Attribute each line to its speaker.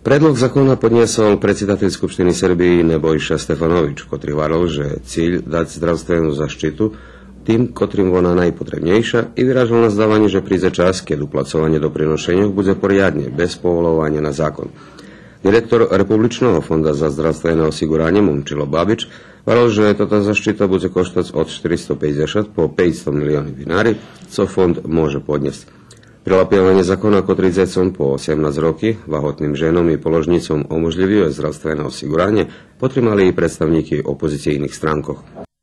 Speaker 1: Predlog zakona podniesol predsjedatelj Skupštiny Srbiji Nebojša Stefanović, ktorý varil, že cilj dať zdravstvenú zaštitu tým, ktorým ona najpotrebnejša, i vyražil nazdávanie, že príde čas, keď uplacovanie doprinošenja bude poriadne, bez povolovania na zákon. Direktor Republičného fonda za zdravstvené osiguranie Momčilo Babič varil, že táto zaštita bude koštať od 450 po 500 milióny dinári, co fond môže podniesť. Prilapievanie zákona kotricecom po 18 roky vahotným ženom i položnicom umožňuje zdravstvené osiguranie, potrebovali i predstavníky opozicijných stránkoch.